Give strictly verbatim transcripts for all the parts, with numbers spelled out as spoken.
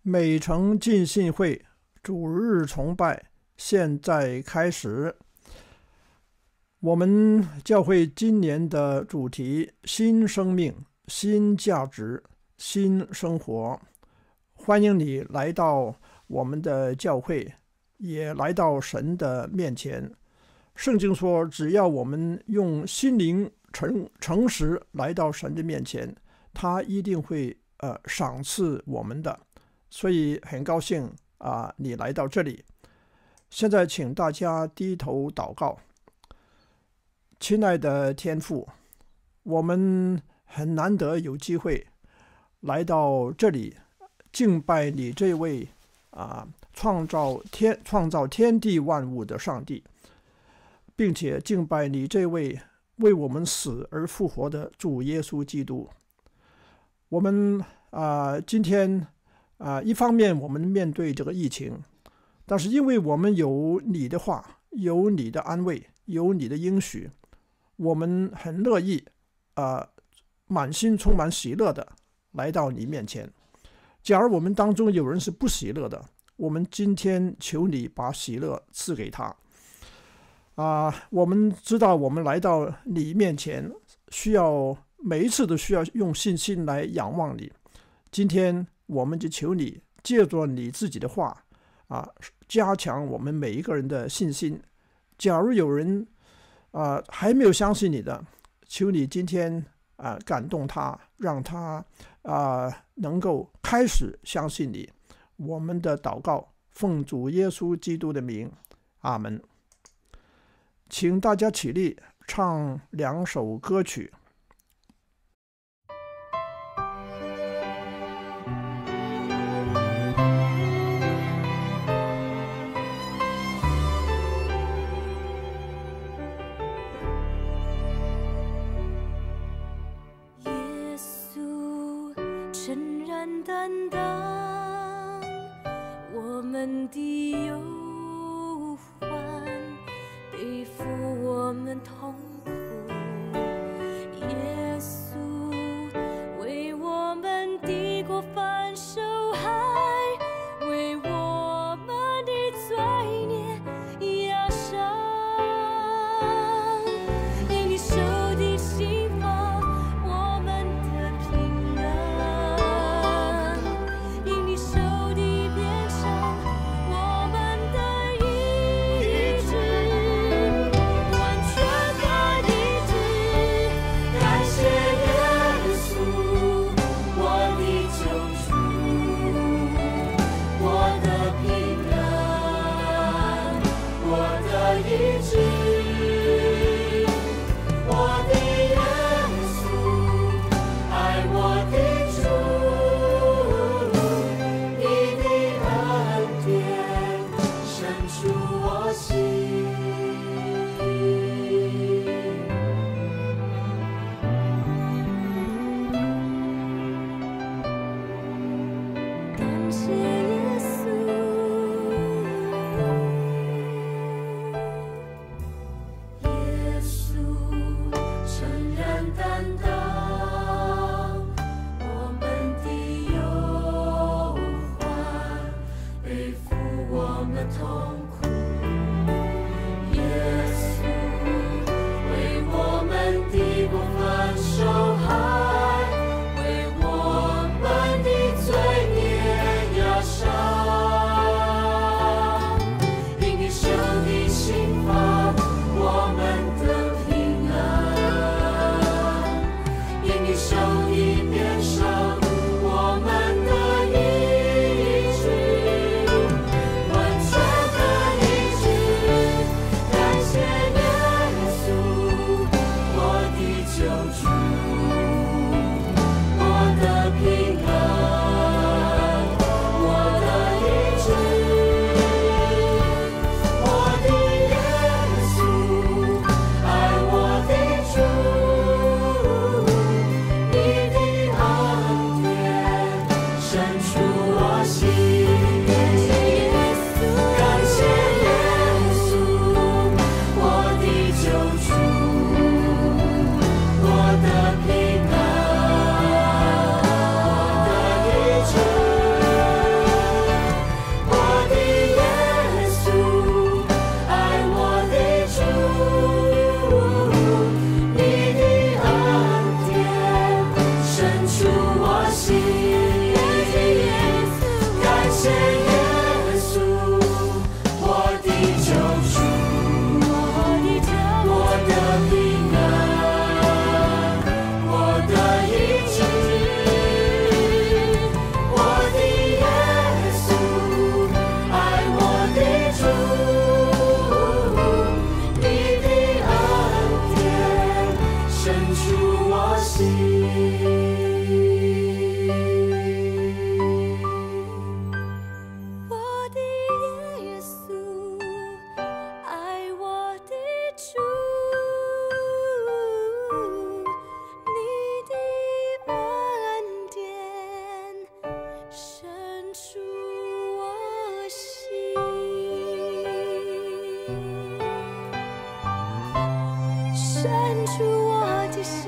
美城浸信会主日崇拜现在开始。我们教会今年的主题：新生命、新价值、新生活。欢迎你来到我们的教会，也来到神的面前。圣经说，只要我们用心灵诚诚实来到神的面前，他一定会呃赏赐我们的。所以很高兴啊，你来到这里。现在请大家低头祷告。亲爱的天父，我们很难得有机会来到这里敬拜你这位啊创造天创造天地万物的上帝，并且敬拜你这位为我们死而复活的主耶稣基督。我们啊今天啊一方面我们面对这个疫情，但是因为我们有你的话，有你的安慰，有你的应许，我们很乐意啊满心充满喜乐的来到你面前。假如我们当中有人是不喜乐的，我们今天求你把喜乐赐给他。啊，我们知道我们来到你面前，需要每一次都需要用信心来仰望你。今天我们就求你借着你自己的话啊，加强我们每一个人的信心。假如有人啊还没有相信你的，求你今天啊感动他，让他啊能够开始相信你。我们的祷告奉主耶稣基督的名，阿们。请大家起立，唱两首歌曲。 耶稣诚然担当我们的忧患，背负我们痛苦。耶稣为我们的过犯受害，为我们的罪孽压伤。因你受的刑罚，我们得平安；因你受的鞭伤，我们得医治。完全的医治，感谢耶稣，我的救主，我的平安，我的医治。我的耶稣，爱我的主，你的恩典深处我心。感谢耶稣。耶稣诚然担当我们的忧患，背负我们痛苦。耶稣为我们的过犯受害，为我们的罪孽压伤。因你受的刑罚，我们得平安；因你受的鞭伤，我们得医治。完全的医治，感谢耶稣，我的救主，我的平安，我的医治。我的耶稣，爱我的主，你的恩典深处我心。感谢耶稣，我的救主，我的平安，我的医治。 出我心，深出我的心。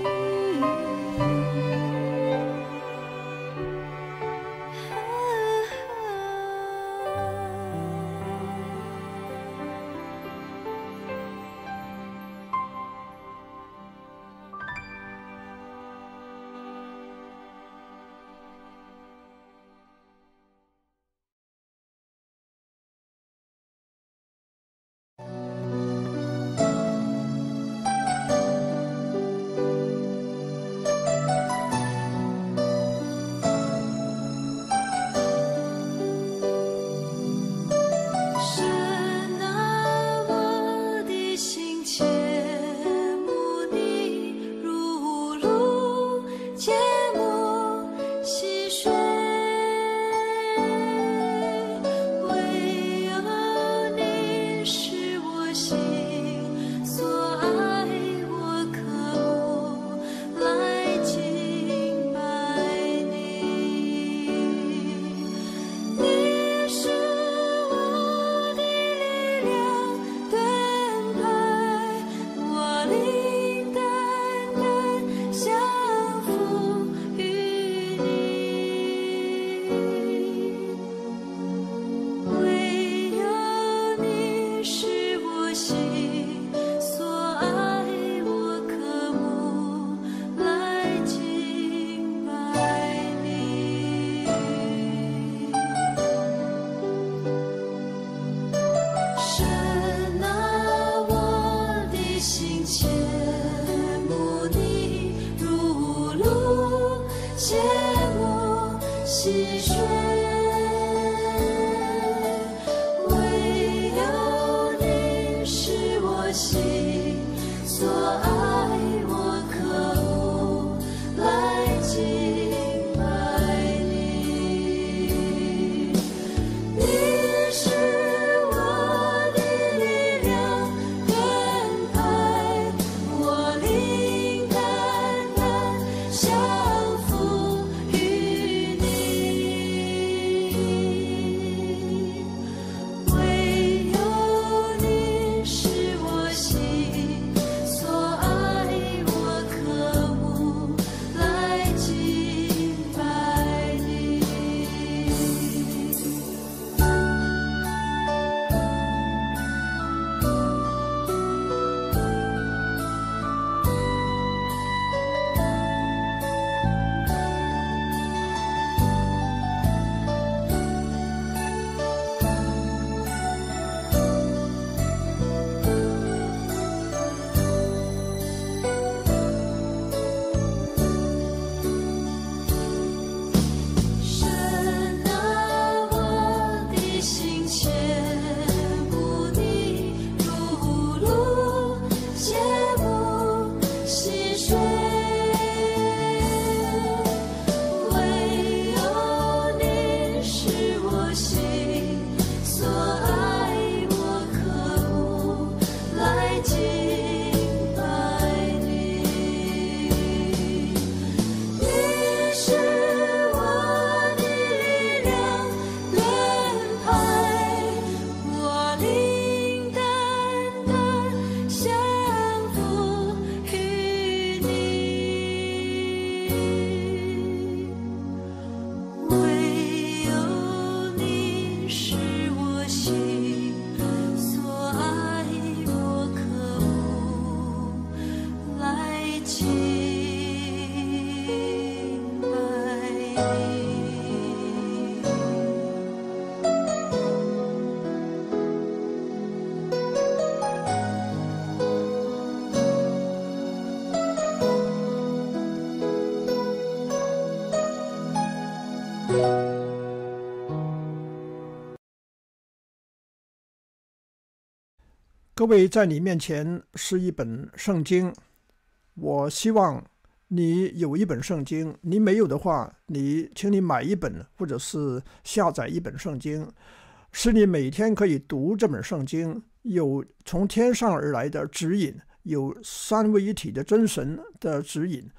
各位，在你面前是一本圣经，我希望你有一本圣经，你没有的话，你请你买一本，或者是下载一本圣经，使你每天可以读这本圣经，有从天上而来的指引，有三位一体的真神的指引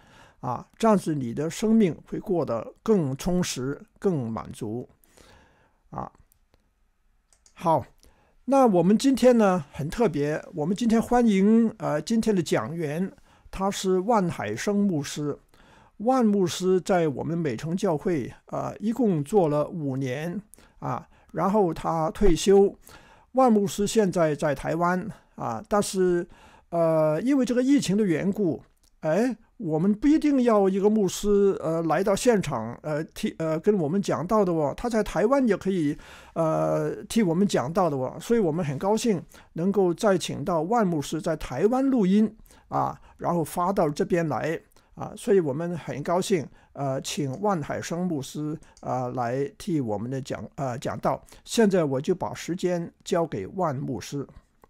啊，这样子你的生命会过得更充实、更满足啊。好，那我们今天呢很特别，我们今天欢迎呃今天的讲员，他是万海生牧师。万牧师在我们美城教会啊、呃，一共做了五年啊，然后他退休。万牧师现在在台湾啊，但是呃，因为这个疫情的缘故，哎，我们不一定要一个牧师呃来到现场呃替呃跟我们讲道的哦，他在台湾也可以呃替我们讲道的哦，所以我们很高兴能够再请到万牧师在台湾录音啊，然后发到这边来。啊，所以我们很高兴，呃，请万海生牧师啊、呃、来替我们的讲呃讲道。现在我就把时间交给万牧师。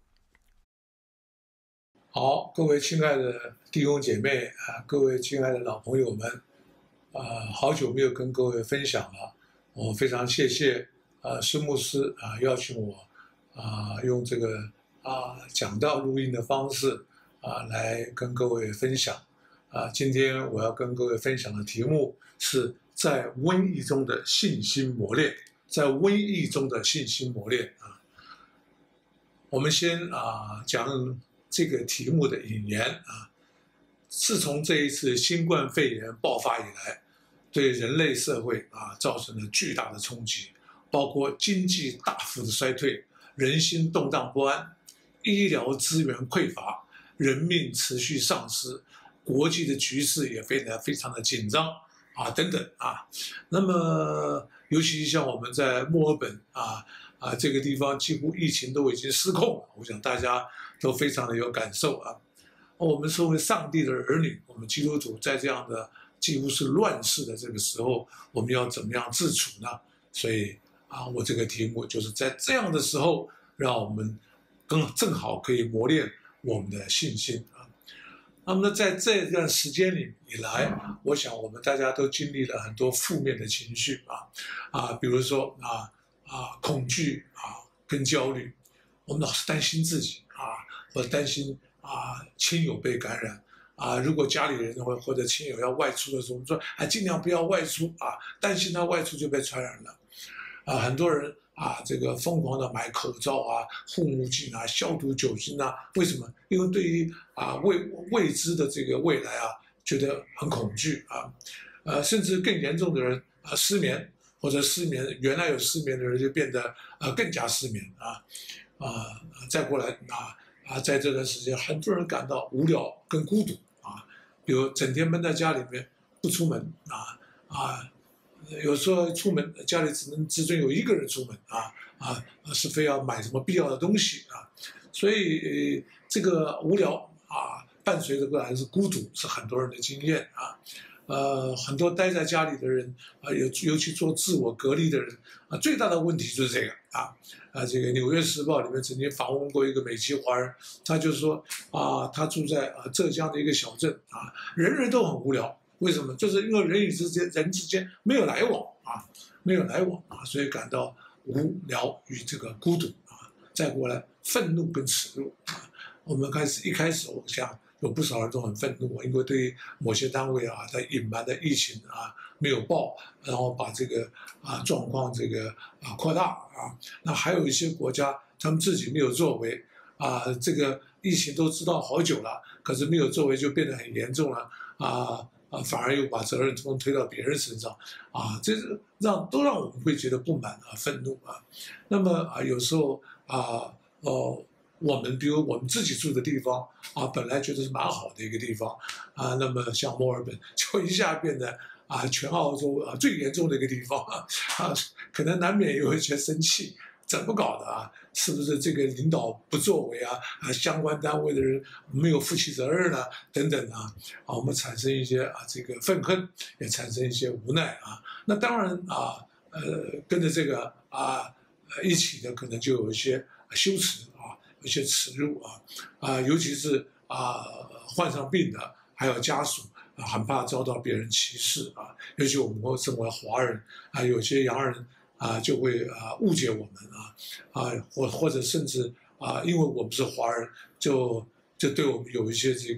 好，各位亲爱的弟兄姐妹啊，各位亲爱的老朋友们，啊，好久没有跟各位分享了，我非常谢谢啊施牧师啊邀请我啊用这个啊讲道录音的方式啊来跟各位分享。啊，今天我要跟各位分享的题目是在瘟疫中的信心磨练，在瘟疫中的信心磨练啊。我们先啊讲这个题目的引言啊。自从这一次新冠肺炎爆发以来，对人类社会啊造成了巨大的冲击，包括经济大幅的衰退、人心动荡不安、医疗资源匮乏、人命持续丧失。国际的局势也非常非常的紧张啊，等等啊。那么，尤其像我们在墨尔本啊啊这个地方，几乎疫情都已经失控了。我想大家都非常的有感受啊。我们作为上帝的儿女，我们基督徒在这样的几乎是乱世的这个时候，我们要怎么样自处呢？所以啊，我这个题目就是在这样的时候，让我们更正好可以磨练我们的信心。那么呢，在这段时间里以来，我想我们大家都经历了很多负面的情绪啊啊，比如说啊啊恐惧啊跟焦虑，我们老是担心自己啊，或者担心啊亲友被感染啊，如果家里人或或者亲友要外出的时候，我们说哎尽量不要外出啊，担心他外出就被传染了啊，很多人。啊，这个疯狂的买口罩啊、护目镜啊、消毒酒精啊，为什么？因为对于啊未未知的这个未来啊，觉得很恐惧啊，呃，甚至更严重的人啊失眠或者失眠，原来有失眠的人就变得呃更加失眠啊啊，再过来啊啊，在这段时间，很多人感到无聊跟孤独啊，比如整天闷在家里面不出门啊啊。有时候出门，家里只能只准有一个人出门啊啊，是非要买什么必要的东西啊，所以、呃、这个无聊啊，伴随着个还是孤独，是很多人的经验啊。呃，很多待在家里的人啊，尤尤其做自我隔离的人啊，最大的问题就是这个啊啊，这个《纽约时报》里面曾经访问过一个美籍华人，他就说啊，他住在啊浙江的一个小镇啊，人人都很无聊。为什么？就是因为人与之间人之间没有来往啊，没有来往啊，所以感到无聊与这个孤独啊。再过来，愤怒跟耻辱啊。我们开始一开始，我想有不少人都很愤怒，因为对于某些单位啊，在隐瞒的疫情啊没有报，然后把这个啊状况这个啊扩大啊。那还有一些国家，他们自己没有作为啊，这个疫情都知道好久了，可是没有作为就变得很严重了啊。啊，反而又把责任通推到别人身上，啊，这是让都让我们会觉得不满啊、愤怒啊。那么啊，有时候啊，哦，我们比如我们自己住的地方啊，本来觉得是蛮好的一个地方啊，那么像墨尔本就一下变得啊，全澳洲啊最严重的一个地方啊，啊，可能难免有一些生气。怎么搞的啊？是不是这个领导不作为啊？啊，相关单位的人没有负起责任啊？等等啊，啊，我们产生一些啊这个愤恨，也产生一些无奈啊。那当然啊，呃，跟着这个啊一起的可能就有一些羞耻啊，有一些耻辱啊，啊，尤其是啊患上病的，还有家属啊，很怕遭到别人歧视啊。尤其我们身为华人啊，有些洋人。啊，就会啊误解我们啊，啊或或者甚至啊，因为我们是华人，就就对我们有一些这个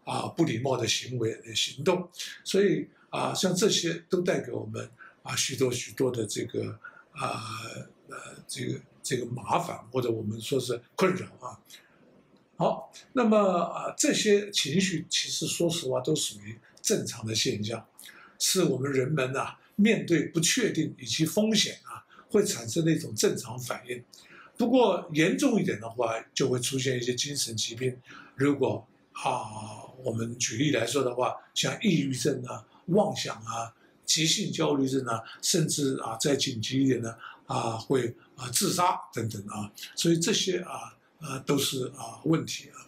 啊不礼貌的行为行动，所以啊像这些都带给我们啊许多许多的这个啊呃这个这个麻烦，或者我们说是困扰啊。好，那么啊这些情绪其实说实话都属于正常的现象，是我们人们啊面对不确定以及风险啊会产生的一种正常反应。不过严重一点的话，就会出现一些精神疾病。如果啊，我们举例来说的话，像抑郁症啊、妄想啊、急性焦虑症啊，甚至啊再紧急一点呢啊会啊自杀等等啊，所以这些啊啊都是啊问题啊。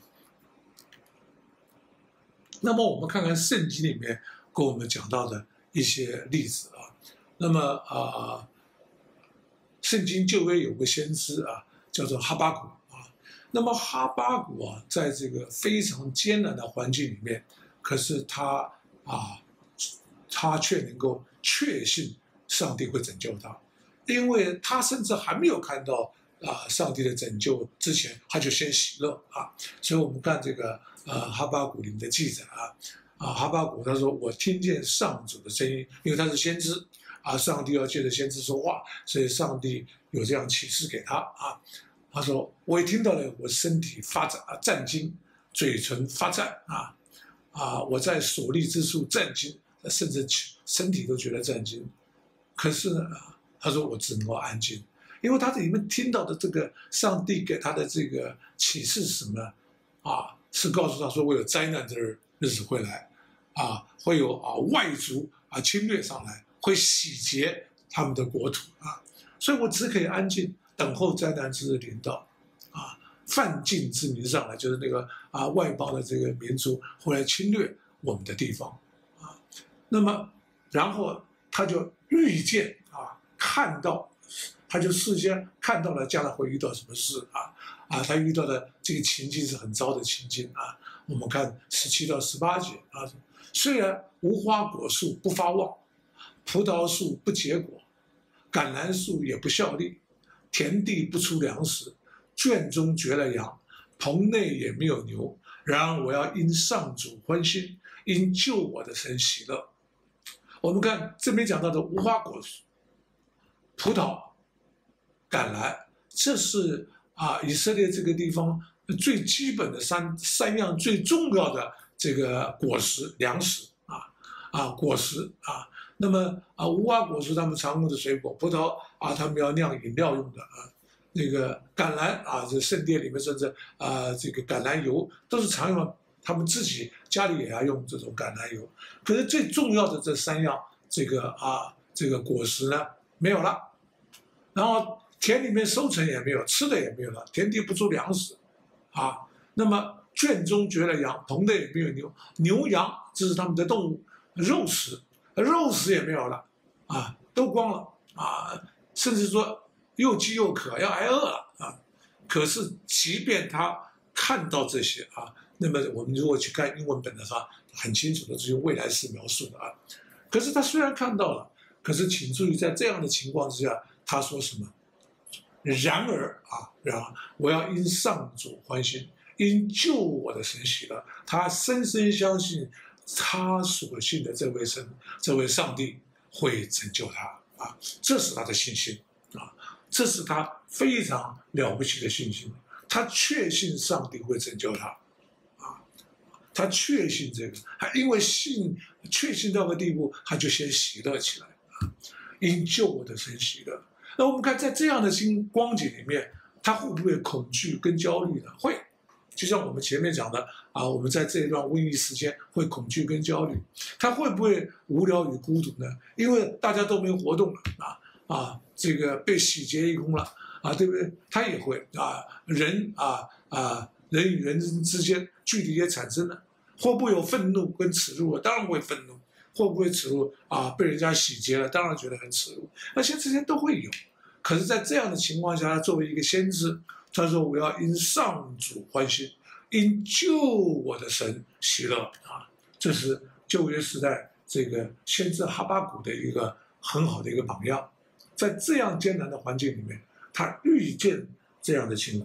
那么我们看看圣经里面跟我们讲到的一些例子啊，那么啊。圣经旧约有个先知啊，叫做哈巴谷啊。那么哈巴谷啊，在这个非常艰难的环境里面，可是他啊，他却能够确信上帝会拯救他，因为他甚至还没有看到啊上帝的拯救之前，他就先喜乐啊。所以我们看这个呃哈巴谷里面的记载啊，啊哈巴谷他说：“我听见上主的声音，因为他是先知。”啊，上帝要借着先知说话，所以上帝有这样启示给他啊。他说：“我一听到了，我身体发战啊战惊，嘴唇发战啊啊！我在所立之处战惊，甚至身体都觉得战惊。可是呢，他说我只能够安静，因为他里面听到的这个上帝给他的这个启示是什么啊？是告诉他说，我有灾难的日子会来啊，会有啊外族啊侵略上来。”会洗劫他们的国土啊，所以我只可以安静等候灾难之日临到，啊，犯境之民上来，就是那个啊外邦的这个民族会来侵略我们的地方啊，那么然后他就预见啊，看到，他就事先看到了将来会遇到什么事啊啊，他遇到的这个情境是很糟的情境啊，我们看十七到十八节啊，虽然无花果树不发旺。葡萄树不结果，橄榄树也不效力，田地不出粮食，圈中绝了羊，棚内也没有牛。然而我要因上主欢心，因救我的神喜乐。我们看这边讲到的无花果树、葡萄、橄榄，这是啊以色列这个地方最基本的三三样最重要的这个果实粮食啊啊果实啊。那么啊，无花果是他们常用的水果，葡萄啊，他们要酿饮料用的啊，那个橄榄啊，这圣殿里面甚至啊，这个橄榄油都是常用，他们自己家里也要用这种橄榄油。可是最重要的这三样，这个啊，这个果实呢没有了，然后田里面收成也没有，吃的也没有了，田地不出粮食，啊，那么圈中绝了羊，棚内也没有牛，牛羊这是他们的动物肉食。肉食也没有了，啊，都光了啊，甚至说又饥又渴，要挨饿了啊。可是即便他看到这些啊，那么我们如果去看英文本的话，很清楚的是用未来式描述的啊。可是他虽然看到了，可是请注意，在这样的情况之下，他说什么？然而啊，然而我要因上主欢心，因救我的神喜乐。他深深相信。他所信的这位神，这位上帝会拯救他啊，这是他的信心啊，这是他非常了不起的信心。他确信上帝会拯救他啊，他确信这个，还因为信确信到个地步，他就先喜乐起来啊，因救我的神喜乐。那我们看在这样的心光景里面，他会不会恐惧跟焦虑呢？会。就像我们前面讲的啊，我们在这一段瘟疫时间会恐惧跟焦虑，他会不会无聊与孤独呢？因为大家都没活动了啊啊，这个被洗劫一空了啊，对不对？他也会啊，人啊啊，人与人之间距离也产生了，会不会有愤怒跟耻辱？当然会愤怒，会不会耻辱啊？被人家洗劫了，当然觉得很耻辱，那些这些都会有。可是，在这样的情况下，他作为一个先知。他说：“我要因上主欢心，因救我的神喜乐啊！”这是旧约时代这个先知哈巴谷的一个很好的一个榜样。在这样艰难的环境里面，他预见这样的情况，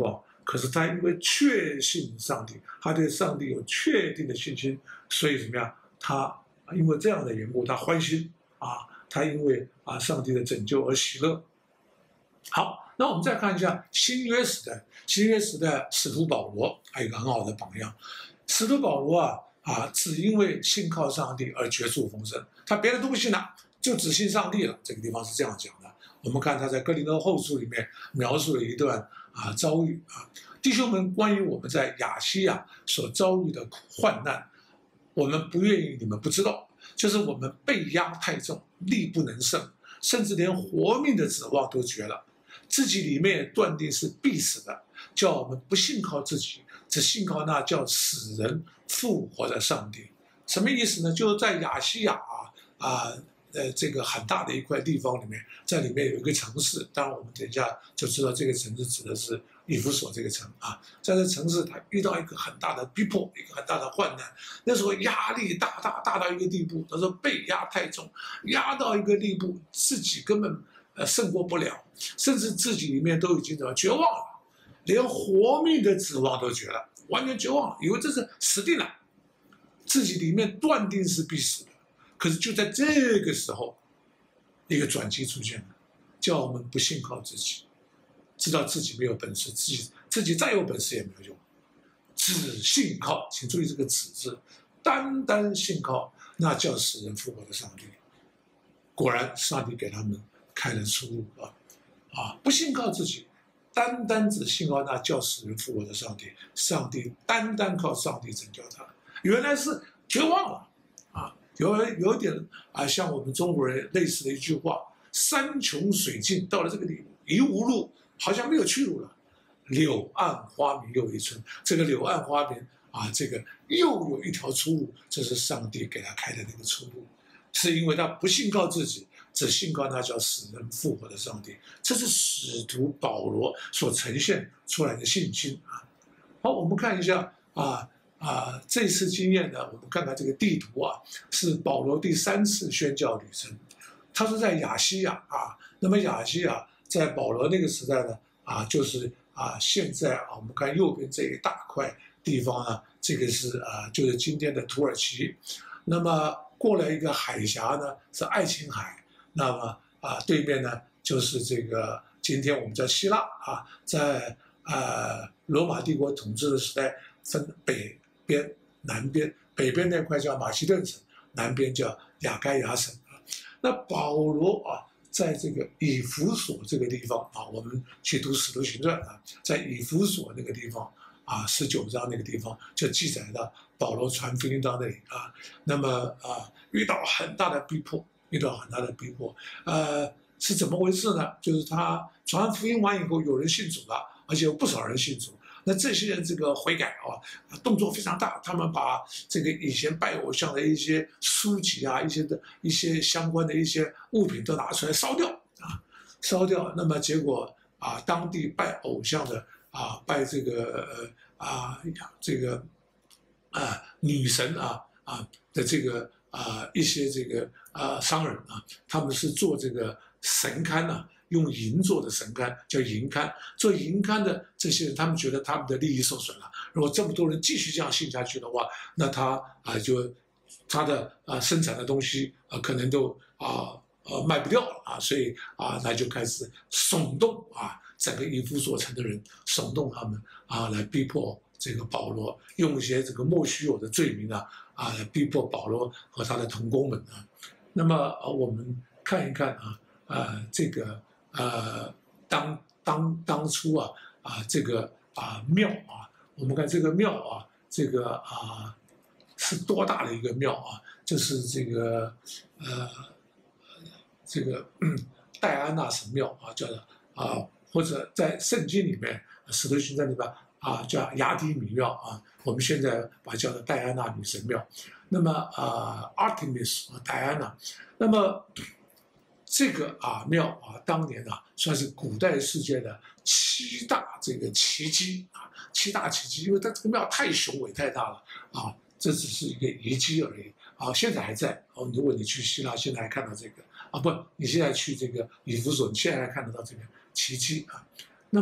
可是他因为确信上帝，他对上帝有确定的信心，所以怎么样？他因为这样的缘故，他欢心啊，他因为啊上帝的拯救而喜乐。好，那我们再看一下新约时代，新约时代使徒保罗还有一个很好的榜样。使徒保罗啊啊，只因为信靠上帝而绝处逢生，他别的都不信了，就只信上帝了。这个地方是这样讲的。我们看他在哥林多后书里面描述了一段啊遭遇啊，弟兄们，关于我们在亚细亚所遭遇的患难，我们不愿意你们不知道，就是我们被压太重，力不能胜，甚至连活命的指望都绝了，自己里面断定是必死的，叫我们不信靠自己，只信靠那叫死人复活的上帝。什么意思呢？就是在亚细亚啊啊。呃，这个很大的一块地方里面，在里面有一个城市，当然我们等一下就知道这个城市指的是以弗所这个城啊。在这城市，他遇到一个很大的逼迫，一个很大的患难，那时候压力大大大到一个地步，他说被压太重，压到一个地步，自己根本呃胜过不了，甚至自己里面都已经怎么绝望了，连活命的指望都绝了，完全绝望了，以为这是死定了，自己里面断定是必死的。可是就在这个时候，一个转机出现了，叫我们不信靠自己，知道自己没有本事，自己自己再有本事也没有用，只信靠，请注意这个“只”字，单单信靠那叫死人复活的上帝。果然，上帝给他们开了出路啊！啊，不信靠自己，单单只信靠那叫死人复活的上帝，上帝单单靠上帝拯救他，原来是绝望了啊！有有一点啊，像我们中国人类似的一句话：山穷水尽，到了这个地步，一无路，好像没有去路了。柳暗花明又一村，这个柳暗花明啊，这个又有一条出路，这是上帝给他开的那个出路，是因为他不信靠自己，只信靠那叫死人复活的上帝。这是使徒保罗所呈现出来的信心啊。好，我们看一下啊。啊，这次经验呢，我们看看这个地图啊，是保罗第三次宣教旅程，他是在亚细亚啊。那么亚细亚在保罗那个时代呢，啊，就是啊，现在啊，我们看右边这一大块地方呢，这个是啊，就是今天的土耳其。那么过来一个海峡呢，是爱琴海。那么啊，对面呢就是这个今天我们叫希腊啊，在呃罗马帝国统治的时代分北。边南边，北边那块叫马其顿省，南边叫亚该亚省啊。那保罗啊，在这个以弗所这个地方啊，我们去读《使徒行传》啊，在以弗所那个地方啊，十九章那个地方就记载到保罗传福音到那里啊。那么啊，遇到很大的逼迫，遇到很大的逼迫，呃，是怎么回事呢？就是他传福音完以后，有人信主了，而且有不少人信主。那这些人这个悔改啊，动作非常大，他们把这个以前拜偶像的一些书籍啊、一些的一些相关的一些物品都拿出来烧掉啊，烧掉。那么结果啊，当地拜偶像的啊，拜这个呃啊这个啊女神啊啊的这个啊一些这个啊商人啊，他们是做这个神龛啊。用银做的神龛叫银龛，做银龛的这些人，他们觉得他们的利益受损了。如果这么多人继续这样信下去的话，那他啊就他的啊生产的东西啊可能都啊呃卖不掉了啊，所以啊他就开始耸动啊整个以弗所城的人，耸动他们啊来逼迫这个保罗，用一些这个莫须有的罪名啊啊来逼迫保罗和他的同工们啊。那么啊我们看一看啊啊这个。呃，当当当初啊啊这个啊庙啊，我们看这个庙啊，这个啊是多大的一个庙啊？就是这个呃这个嗯戴安娜神庙啊，叫啊或者在圣经里面《使徒行传》里边啊叫雅典米庙啊，我们现在把它叫做戴安娜女神庙。那么啊 Artemis 啊戴安娜，那么。这个啊庙啊，当年啊算是古代世界的七大这个奇迹啊，七大奇迹，因为它这个庙太雄伟太大了啊，这只是一个遗迹而已啊，现在还在哦。如果你去希腊，现在还看到这个啊，不，你现在去这个以弗所，你现在还看得到这个奇迹啊。那么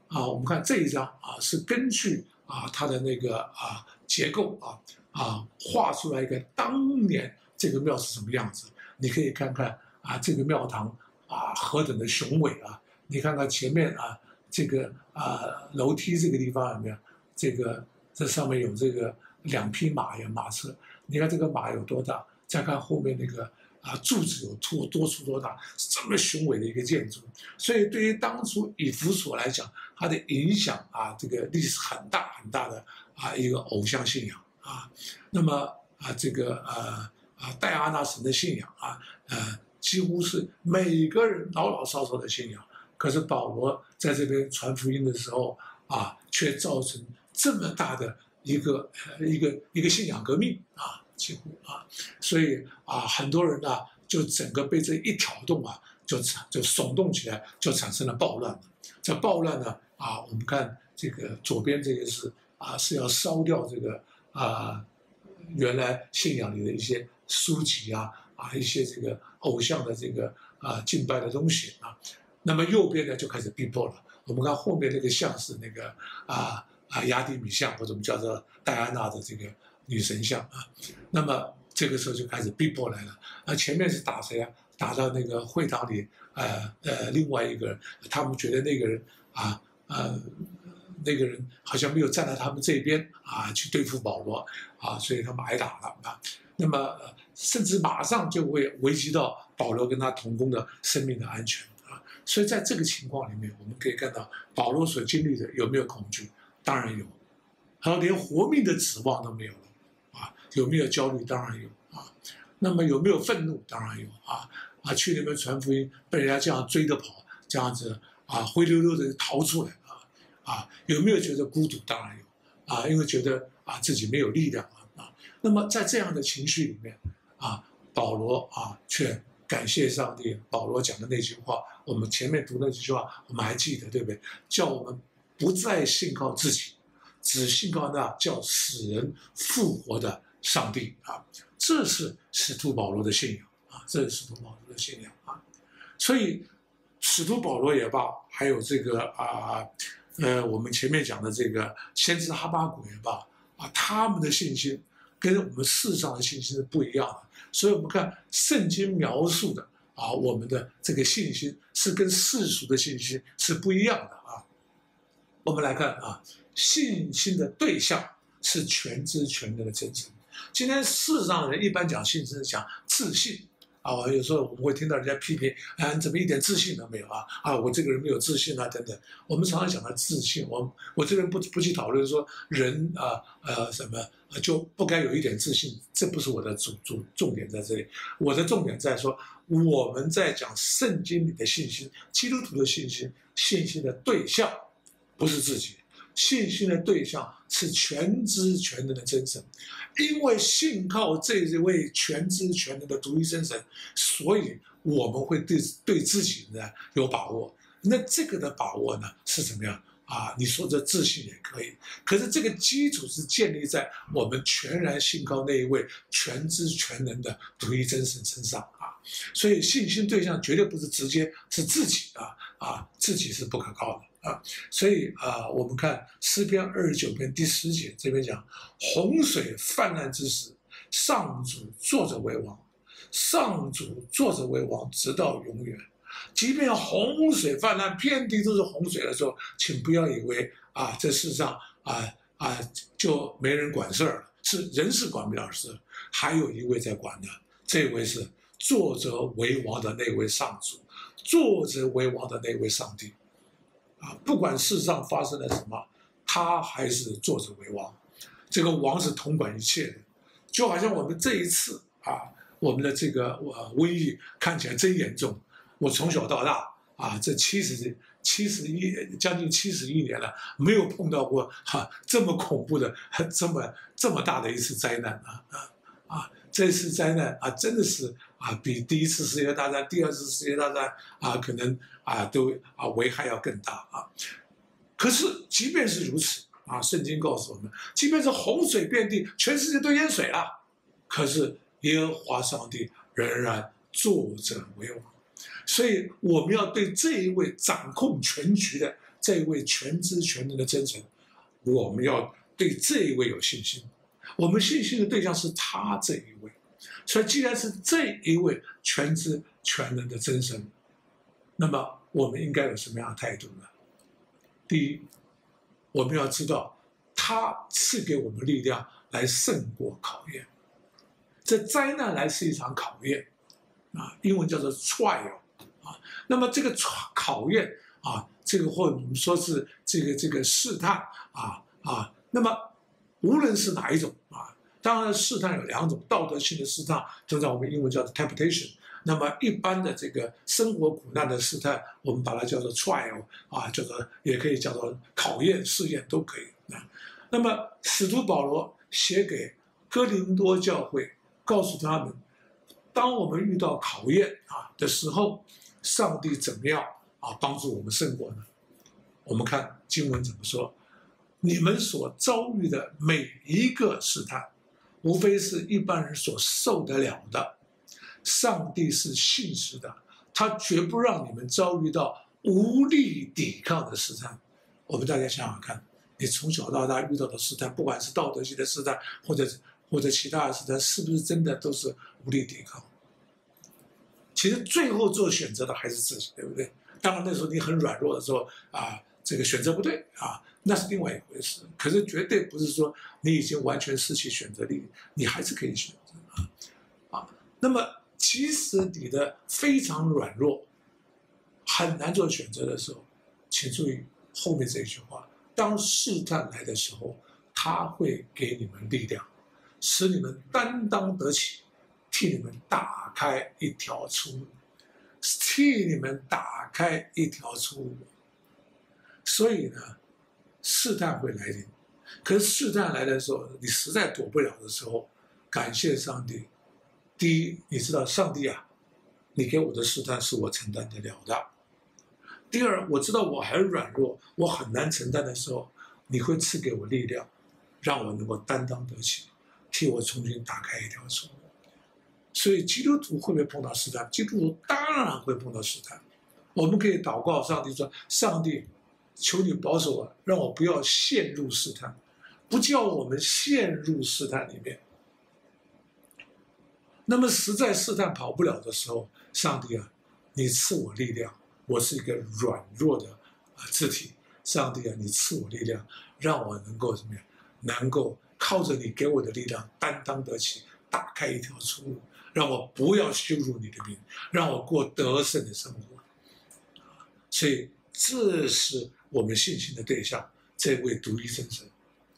啊，我们看这一张啊，是根据啊它的那个啊结构啊啊画出来一个当年这个庙是什么样子。你可以看看啊这个庙堂啊何等的雄伟啊！你看看前面啊这个啊楼梯这个地方有没有？这个这上面有这个两匹马呀马车，你看这个马有多大？再看后面那个。啊，柱子有多多粗多大？这么雄伟的一个建筑，所以对于当初以弗所来讲，它的影响啊，这个历史很大很大的啊一个偶像信仰啊。那么啊，这个呃啊戴阿那神的信仰啊，呃几乎是每个人老老少少的信仰。可是保罗在这边传福音的时候啊，却造成这么大的一个呃一个一个信仰革命啊。几乎啊，所以啊，很多人呢、啊、就整个被这一挑动啊，就就耸动起来，就产生了暴乱了。这暴乱呢啊，我们看这个左边这个是啊是要烧掉这个啊原来信仰里的一些书籍啊啊一些这个偶像的这个啊敬拜的东西啊。那么右边呢就开始逼迫了。我们看后面那个像是那个啊啊亚底米像，或者我们叫做戴安娜的这个。女神像啊，那么这个时候就开始逼迫来了。啊，前面是打谁啊？打到那个会堂里，呃呃，另外一个人，他们觉得那个人啊呃那个人好像没有站在他们这边啊，去对付保罗啊，所以他们挨打了啊。那么、呃、甚至马上就会危及到保罗跟他同工的生命的安全啊。所以在这个情况里面，我们可以看到保罗所经历的有没有恐惧？当然有，还有连活命的指望都没有了。啊，有没有焦虑？当然有啊。那么有没有愤怒？当然有啊。啊，去那边传福音，被人家这样追着跑，这样子啊，灰溜溜的逃出来啊啊，有没有觉得孤独？当然有啊，因为觉得啊自己没有力量啊啊。那么在这样的情绪里面啊，保罗啊却感谢上帝。保罗讲的那句话，我们前面读那几句话，我们还记得对不对？叫我们不再信靠自己。只信靠那叫死人复活的上帝啊，这是使徒保罗的信仰啊，这是使徒保罗的信仰啊。所以使徒保罗也罢，还有这个啊呃我们前面讲的这个先知哈巴谷也罢啊，他们的信心跟我们世上的信心是不一样的。所以我们看圣经描述的啊，我们的这个信心是跟世俗的信心是不一样的啊。我们来看啊。信心的对象是全知全能的真神。今天世上的人一般讲信心是讲自信啊，有时候我们会听到人家批评，啊，你怎么一点自信都没有啊？啊，我这个人没有自信啊，等等。我们常常讲的自信，我我这个人不不去讨论说人啊呃什么就不该有一点自信，这不是我的主主重点在这里。我的重点在说我们在讲圣经里的信心，基督徒的信心，信心的对象不是自己。信心的对象是全知全能的真神，因为信靠这位全知全能的独一真神，所以我们会对对自己呢有把握。那这个的把握呢是怎么样啊？你说这自信也可以，可是这个基础是建立在我们全然信靠那一位全知全能的独一真神身上啊。所以信心对象绝对不是直接是自己啊啊，自己是不可靠的。啊，所以啊，我们看诗篇二十九篇第十节这边讲，洪水泛滥之时，上主坐着为王，上主坐着为王，直到永远。即便洪水泛滥，遍地都是洪水的时候，请不要以为啊，这世上啊啊就没人管事儿了，是人是管不了事，还有一位在管的，这位是坐着为王的那位上主，坐着为王的那位上帝。啊，不管世上发生了什么，他还是坐着为王。这个王是统管一切的，就好像我们这一次啊，我们的这个呃瘟疫看起来真严重。我从小到大啊，这七十七十一将近七十一年了，没有碰到过哈、啊、这么恐怖的、这么这么大的一次灾难啊啊啊！这次灾难啊，真的是啊，比第一次世界大战、第二次世界大战啊，可能啊都啊危害要更大啊。可是即便是如此啊，圣经告诉我们，即便是洪水遍地，全世界都淹水了，可是耶和华上帝仍然坐着为王。所以我们要对这一位掌控全局的这一位全知全能的真神，我们要对这一位有信心。我们信心的对象是他这一位，所以既然是这一位全知全能的真神，那么我们应该有什么样的态度呢？第一，我们要知道他赐给我们力量来胜过考验。这灾难来是一场考验啊，英文叫做 trial 啊。那么这个考验啊，这个或者我们说是这个这个试探啊啊，那么无论是哪一种啊，当然试探有两种，道德性的试探，就在我们英文叫做 temptation。那么一般的这个生活苦难的试探，我们把它叫做 trial 啊，叫做也可以叫做考验、试验都可以啊。那么使徒保罗写给哥林多教会，告诉他们，当我们遇到考验啊的时候，上帝怎么样啊帮助我们胜过呢？我们看经文怎么说：你们所遭遇的每一个试探，无非是一般人所受得了的。上帝是信实的，他绝不让你们遭遇到无力抵抗的试探。我们大家想想看，你从小到大遇到的试探，不管是道德性的试探，或者或者其他的试探，是不是真的都是无力抵抗？其实最后做选择的还是自己，对不对？当然那时候你很软弱的时候啊，这个选择不对啊，那是另外一回事。可是绝对不是说你已经完全失去选择力，你还是可以选择啊啊。那么其实你的非常软弱，很难做选择的时候，请注意后面这一句话：当试探来的时候，他会给你们力量，使你们担当得起，替你们打开一条出路，替你们打开一条出路。所以呢，试探会来临，可是试探来的时候，你实在躲不了的时候，感谢上帝。第一，你知道上帝啊，你给我的试探是我承担得了的。第二，我知道我很软弱，我很难承担的时候，你会赐给我力量，让我能够担当得起，替我重新打开一条出路。所以基督徒会不会碰到试探？基督徒当然会碰到试探。我们可以祷告上帝说：上帝，求你保守我，让我不要陷入试探，不叫我们陷入试探里面。那么实在试探跑不了的时候，上帝啊，你赐我力量，我是一个软弱的啊肢体。上帝啊，你赐我力量，让我能够怎么样？能够靠着你给我的力量，担当得起，打开一条出路，让我不要羞辱你的名，让我过得胜的生活。所以这是我们信心的对象，这位独一真神。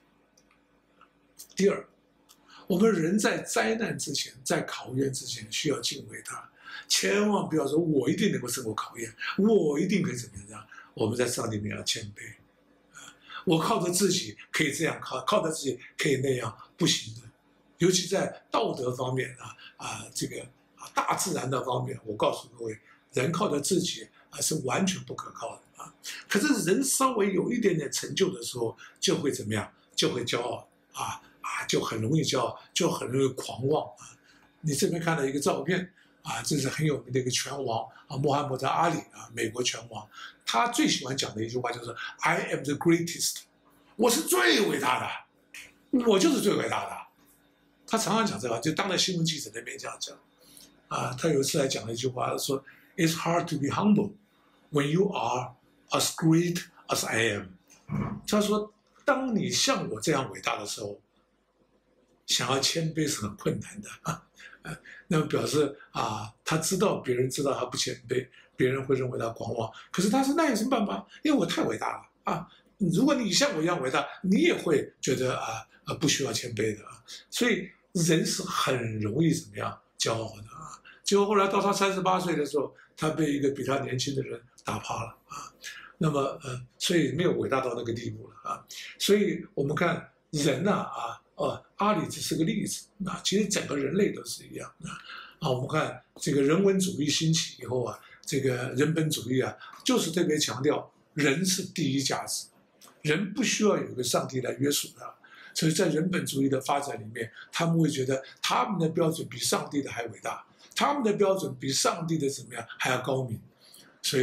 第二，我们人在灾难之前，在考验之前，需要敬畏他，千万不要说我一定能够胜过考验，我一定可以怎么样。我们在上帝面前谦卑，我靠着自己可以这样靠，靠着自己可以那样，不行的。尤其在道德方面啊啊，这个啊大自然的方面，我告诉各位，人靠着自己啊是完全不可靠的啊。可是人稍微有一点点成就的时候，就会怎么样？就会骄傲啊。啊，就很容易骄傲，就很容易狂妄啊！你这边看到一个照片啊，这是很有名的一个拳王啊，穆罕默德·阿里啊，美国拳王。他最喜欢讲的一句话就是 "I am the greatest"， 我是最伟大的，我就是最伟大的。他常常讲这话，就当着新闻记者那边这样讲。啊，他有一次来讲了一句话，他说 "It's hard to be humble when you are as great as I am"。他说，当你像我这样伟大的时候，想要谦卑是很困难的啊，呃，那么表示啊，他知道别人知道他不谦卑，别人会认为他狂妄。可是他说那有什么办法？因为我太伟大了啊！如果你像我一样伟大，你也会觉得啊啊不需要谦卑的啊。所以人是很容易怎么样骄傲的啊。结果后来到他三十八岁的时候，他被一个比他年轻的人打趴了啊。那么呃，所以没有伟大到那个地步了啊。所以我们看人呐啊。呃，阿里只是个例子啊，其实整个人类都是一样的啊。我们看这个人文主义兴起以后啊，这个人本主义啊，就是特别强调人是第一价值，人不需要有一个上帝来约束他。所以在人本主义的发展里面，他们会觉得他们的标准比上帝的还伟大，他们的标准比上帝的怎么样还要高明。所以啊，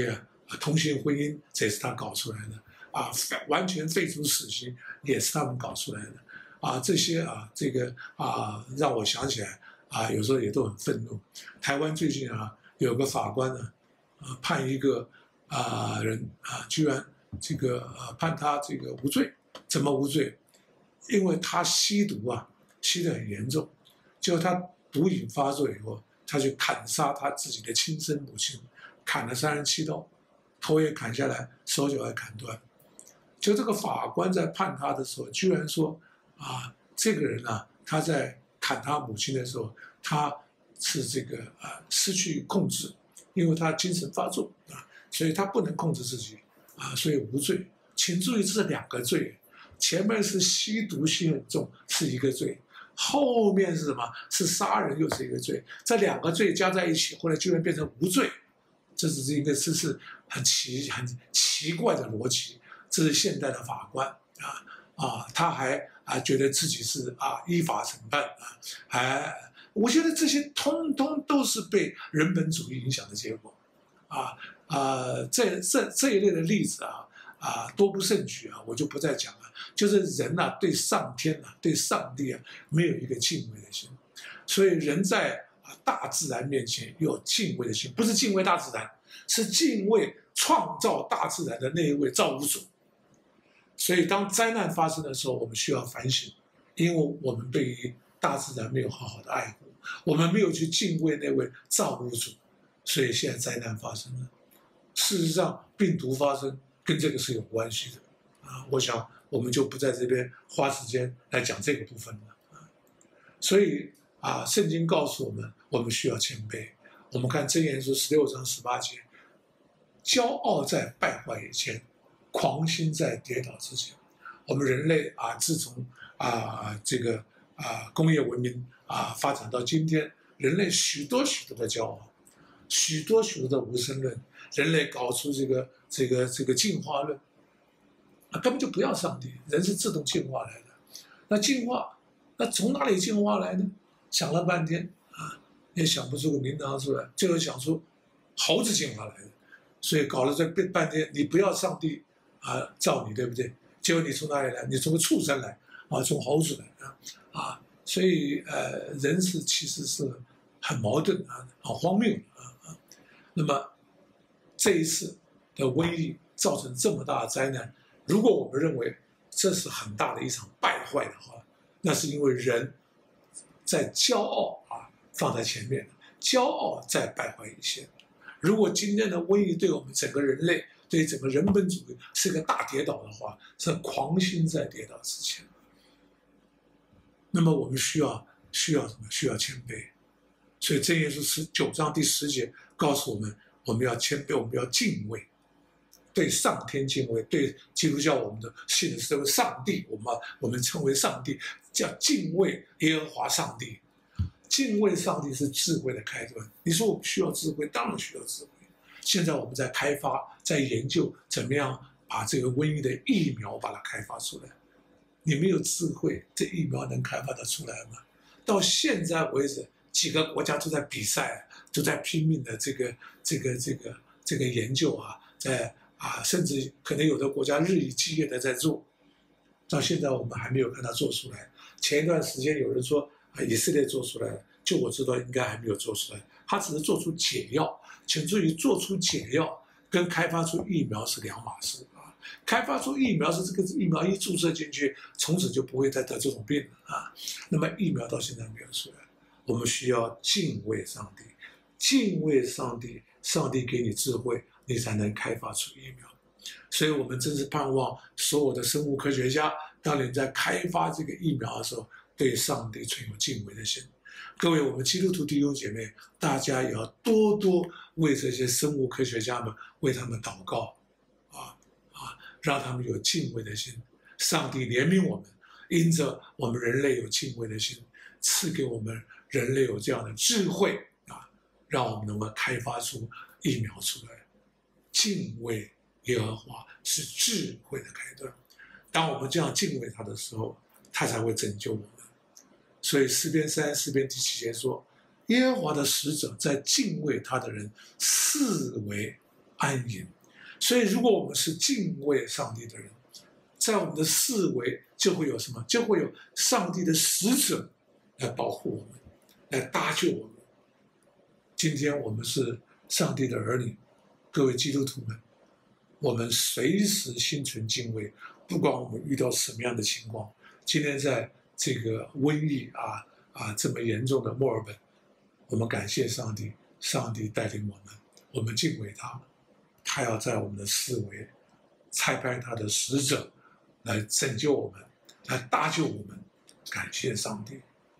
啊同性婚姻这也是他搞出来的啊，完全废除死刑也是他们搞出来的啊，这些啊这个啊让我想起来啊，有时候也都很愤怒。台湾最近啊有个法官呢，啊判一个啊人啊居然这个啊判他这个无罪，怎么无罪？因为他吸毒啊，吸得很严重，结果他毒瘾发作以后，他去砍杀他自己的亲生母亲，砍了三十七刀，头也砍下来，手脚也砍断。就这个法官在判他的时候，居然说啊，这个人啊，他在砍他母亲的时候，他是这个啊失去控制，因为他精神发作啊，所以他不能控制自己啊，所以无罪。请注意，这是两个罪，前面是吸毒吸很重是一个罪，后面是什么？是杀人又是一个罪，这两个罪加在一起，后来居然变成无罪，这只是一个这是很奇很奇怪的逻辑。这是现代的法官啊啊，他还啊觉得自己是啊依法审判啊，还我觉得这些通通都是被人本主义影响的结果啊啊，这这这一类的例子啊啊多不胜举啊，我就不再讲了。就是人呐、啊，对上天啊，对上帝啊，没有一个敬畏的心，所以人在啊大自然面前有敬畏的心，不是敬畏大自然，是敬畏创造大自然的那一位造物主。所以，当灾难发生的时候，我们需要反省，因为我们对于大自然没有好好的爱护，我们没有去敬畏那位造物主，所以现在灾难发生了。事实上，病毒发生跟这个是有关系的啊。我想我们就不在这边花时间来讲这个部分了啊。所以啊，圣经告诉我们，我们需要谦卑。我们看箴言书十六章十八节，骄傲在败坏以前，狂心在跌倒之前。我们人类啊，自从啊这个啊工业文明啊发展到今天，人类许多许多的骄傲，许多许多的无神论，人类搞出这个这个这个进化论，啊根本就不要上帝，人是自动进化来的。那进化，那从哪里进化来呢？想了半天啊，也想不出个名堂出来，最后想出猴子进化来的，所以搞了这半天，你不要上帝啊造你，对不对？结果你从哪里来？你从个畜生来啊，从猴子来啊啊！所以呃，人是其实是很矛盾啊，很荒谬啊啊。那么这一次的瘟疫造成这么大的灾难，如果我们认为这是很大的一场败坏的话，那是因为人在骄傲啊放在前面，骄傲在败坏一切。如果今天的瘟疫对我们整个人类，对整个人本主义是个大跌倒的话，是狂心在跌倒之前。那么我们需要需要什么？需要谦卑。所以箴言书十九章第十节告诉我们，我们要谦卑，我们要敬畏，对上天敬畏，对基督教我们的信的是这位上帝，我们我们称为上帝，叫敬畏耶和华上帝。敬畏上帝是智慧的开端。你说我们需要智慧，当然需要智慧。现在我们在开发，在研究怎么样把这个瘟疫的疫苗把它开发出来。你没有智慧，这疫苗能开发得出来吗？到现在为止，几个国家都在比赛，都在拼命的这个这个这个这个研究啊，在啊，甚至可能有的国家日以继夜的在做。到现在我们还没有看它做出来。前一段时间有人说啊，以色列做出来了，就我知道应该还没有做出来，它只是做出解药。请注意，做出解药跟开发出疫苗是两码事啊！开发出疫苗是这个疫苗一注射进去，从此就不会再得这种病了啊。那么疫苗到现在没有出来，我们需要敬畏上帝，敬畏上帝，上帝给你智慧，你才能开发出疫苗。所以我们真是盼望所有的生物科学家，当你在开发这个疫苗的时候，对上帝存有敬畏的心。各位，我们基督徒弟兄姐妹，大家也要多多为这些生物科学家们为他们祷告，啊啊，让他们有敬畏的心。上帝怜悯我们，因着我们人类有敬畏的心，赐给我们人类有这样的智慧啊，让我们能够开发出疫苗出来。敬畏耶和华是智慧的开端。当我们这样敬畏他的时候，他才会拯救我们。所以诗篇三十四篇第七节说，耶和华的使者在敬畏他的人视为安营。 所以，如果我们是敬畏上帝的人，在我们的四围就会有什么？就会有上帝的使者来保护我们，来搭救我们。今天我们是上帝的儿女，各位基督徒们，我们随时心存敬畏，不管我们遇到什么样的情况。今天在这个瘟疫啊啊这么严重的墨尔本，我们感谢上帝，上帝带领我们，我们敬畏他，他要在我们的四围差派他的使者来拯救我们，来搭救我们，感谢上帝。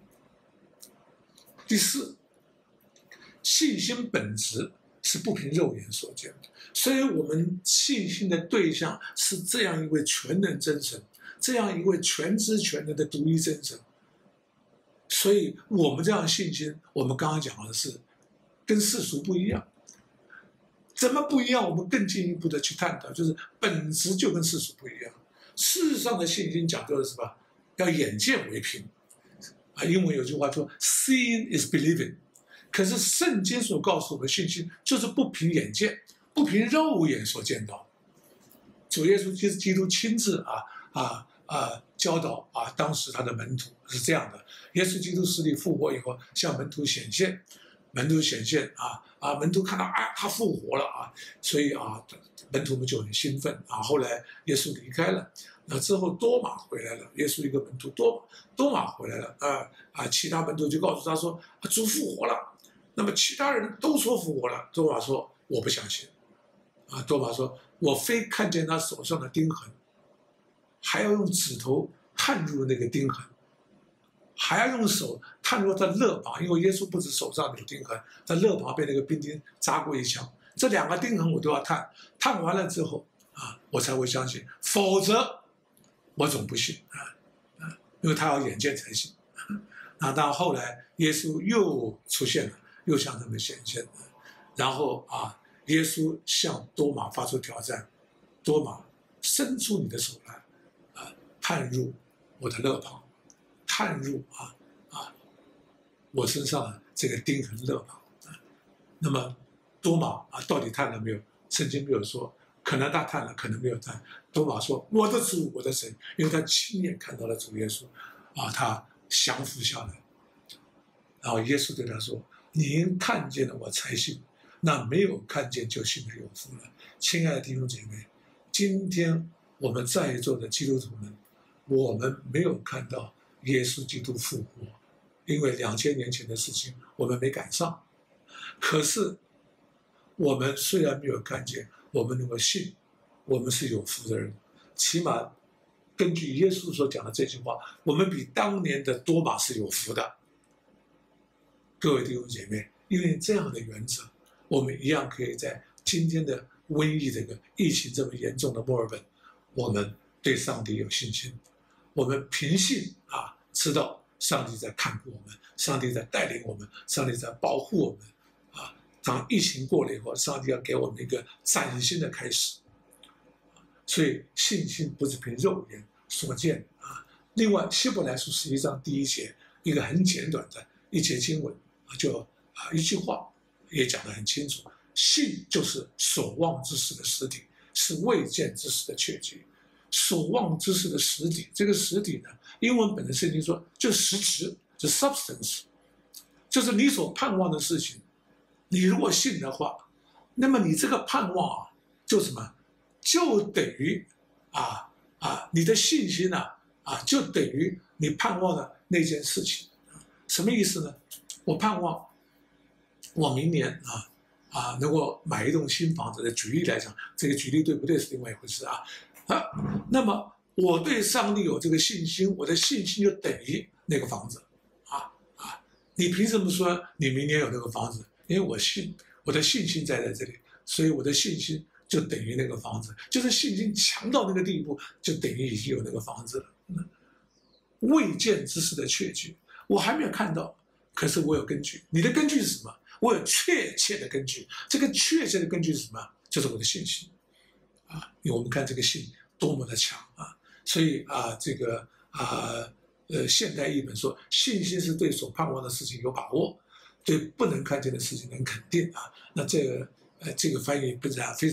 第四，信心本质是不凭肉眼所见的，所以我们信心的对象是这样一位全能真神，这样一位全知全能的独一真神。所以我们这样的信心，我们刚刚讲的是跟世俗不一样。怎么不一样？我们更进一步的去探讨，就是本质就跟世俗不一样。世上的信心讲究的是什么？要眼见为凭啊，英文有句话说 "Seeing is believing"， 可是圣经所告诉我们的信心，就是不凭眼见，不凭肉眼所见到。主耶稣基督亲自啊啊啊教导啊，当时他的门徒是这样的：耶稣基督死里复活以后，向门徒显现。门徒显现啊啊！门徒看到啊，他复活了啊，所以啊，门徒们就很兴奋啊。后来耶稣离开了，那之后多马回来了，耶稣一个门徒多多马回来了啊啊！其他门徒就告诉他说：“啊、主复活了。”那么其他人都说复活了，多马说：“我不相信。”啊，多马说：“我非看见他手上的钉痕，还要用指头探入那个钉痕。”还要用手探入他肋旁，因为耶稣不止手上有钉痕，他肋旁被那个兵丁扎过一枪，这两个钉痕我都要探，探完了之后啊，我才会相信，否则我总不信啊啊，因为他要眼见才信。那到后来耶稣又出现了，又向他们显现，然后啊，耶稣向多马发出挑战，多马伸出你的手来啊，探入我的肋旁。探入啊啊，我身上的这个钉痕肋旁啊，那么多马啊，到底探了没有？圣经没有说，可能他探了，可能没有探。多马说：“我的主，我的神！”因为他亲眼看到了主耶稣啊，他降服下来。然后耶稣对他说：“您看见了我才信，那没有看见就信的有福了。”亲爱的弟兄姐妹，今天我们在座的基督徒们，我们没有看到耶稣基督复活，因为两千年前的事情我们没赶上。可是我们虽然没有看见，我们能够信，我们是有福的人。起码根据耶稣所讲的这句话，我们比当年的多马是有福的。各位弟兄姐妹，因为这样的原则，我们一样可以在今天的瘟疫这个疫情这么严重的墨尔本，我们对上帝有信心。我们凭信啊，知道上帝在看顾我们，上帝在带领我们，上帝在保护我们啊。当疫情过了以后，上帝要给我们一个崭新的开始。所以信心不是凭肉眼所见啊。另外，希伯来书十一章第一节一个很简短的一节经文啊，就啊一句话也讲得很清楚：信就是所望之事的实底，是未见之事的确据。所望之事的实体，这个实体呢，英文本的圣经说就实质，就 substance， 就是你所盼望的事情。你如果信的话，那么你这个盼望啊，就什么，就等于啊啊，你的信心呢 啊, 啊，就等于你盼望的那件事情。什么意思呢？我盼望我明年啊啊能够买一栋新房子。举例来讲，这个举例对不对是另外一回事啊。啊，那么我对上帝有这个信心，我的信心就等于那个房子，啊啊！你凭什么说你明年有那个房子？因为我信，我的信心在在这里，所以我的信心就等于那个房子，就是信心强到那个地步，就等于已经有那个房子了。嗯、未见之事的确据，我还没有看到，可是我有根据。你的根据是什么？我有确切的根据。这个确切的根据是什么？就是我的信心。啊，因为我们看这个信多么的强啊，所以啊，这个啊呃，现代译本说，信心是对所盼望的事情有把握，对不能看见的事情能肯定啊。那这个呃，这个翻译不是非常